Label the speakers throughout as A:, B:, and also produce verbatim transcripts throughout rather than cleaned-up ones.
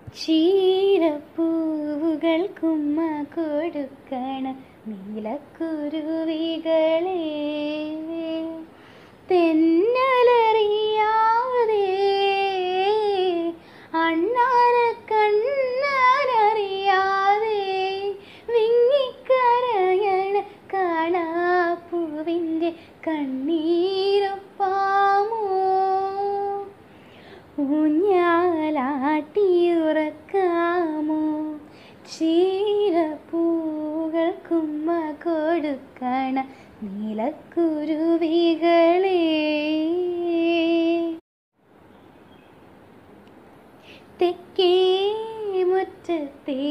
A: ചീരപ്പൂവുകൾക്കുമ്മ കൊടുക്കണ നീലക്കുരുവികളെ തെന്നലറിയാതെ അണ്ണാര കണ്ണാരറിയാതെ വിങ്ങിക്കരയണ കാണാപ്പൂവിൻ്റെ കണ്ണീരൊപ്പാമോ ഊഞ്ഞാലാട്ടിയുറക്കാമോ ചീരപ്പൂകൾക്കുമ്മ കൊടുക്കണ നീലക്കുരുവികളെ തെക്കേ മുറ്റത്തെ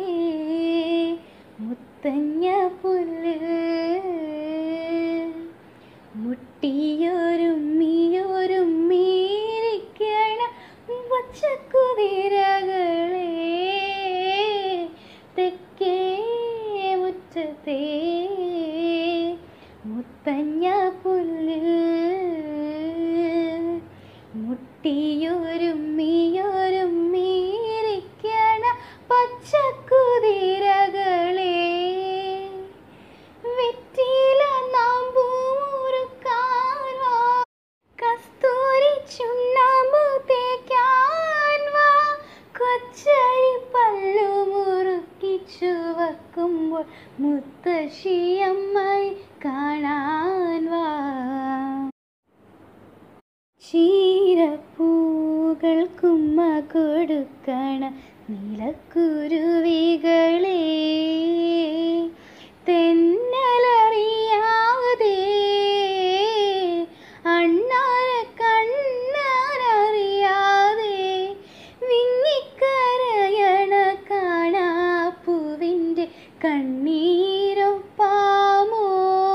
A: മുത്തഞ്ഞ പുല്ല് മുട്ടിയൊരുമ്മിയൊരുമ്മിയിരിക്കണ പച്ചക്കുതിരകളെ തെക്കേ മുറ്റത്തെ മുത്തഞ്ഞ പുല്ല് മുട്ടിയൊരുമ്മിയൊരുമ്മിയിരിക്കണ പച്ചക്കുതിരകളെ വെറ്റില നാമ്പൂമുറുക്കാൻ വാ കസ്തൂരി ചുണ്ണാമ്പു തേക്കാൻ വാ കൊച്ചരി പല്ലു മുറുക്കി ചുവക്കുമ്പോൾ മുത്തശ്ശിയമ്മായി കാണാൻ വാ ചീരപ്പൂകൾക്കുമ്മ കൊടുക്കണ നീലക്കുരുവികളെ തെന്നലറിയാതെ അണ്ണാര കണ്ണാരറിയാതെ വിങ്ങിക്കരയണ കാണാപ്പൂവിൻ്റെ കണ്ണീരൊപ്പാമോ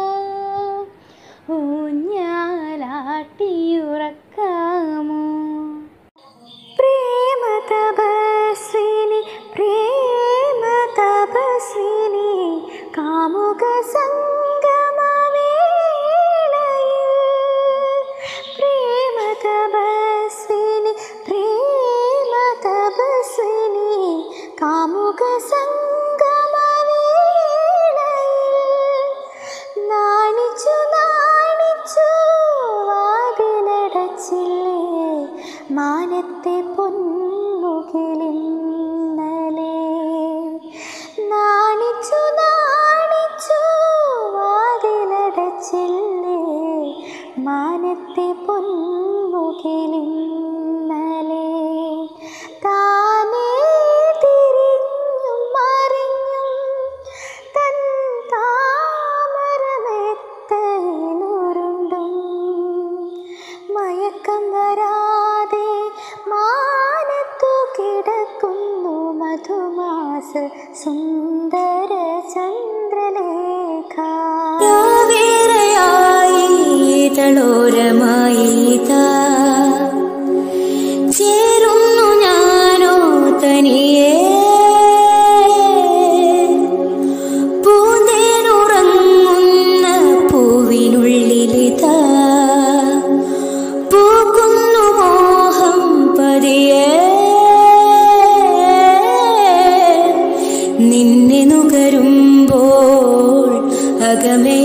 A: ഊഞ്ഞാലാട്ടിയുറക്കാമോ പ്രേമ തപസ്വിനി പ്രേമ തപസ്വിനി കാമുക സംഗമവേളയിൽ പ്രേമ തപസ്വിനി പ്രേമ തപസ്വിനി കാമുക സംഗമവേളയിൽ നാണിച്ചു നാണിച്ചു വാതിലടച്ചില്ലേ മാനത്തെ പൊന്മുകിലിന്നലെ നാണിച്ചു നാണിച്ചു വാതിലടച്ചില്ലേ മാനത്തെ പൊന്മുകിലിന്നലെ താനേ തിരിഞ്ഞും മറിഞ്ഞും തൻ താമരമെത്തയിലുരുണ്ടും മയക്കം വരാതെ മാനത്തു കിടക്കുന്നു മധുമാസ സുന്ദര ചന്ദ്രലേഖ തളോരമായി ചേരുന്നു ഞാനോ തനിയേ പൂന്തേനുറങ്ങുന്ന പൂവിനുള്ളിലിതാ പൂക്കുന്നു മോഹം പതിയെ നിന്നെ നുകരുമ്പോൾ അകമേ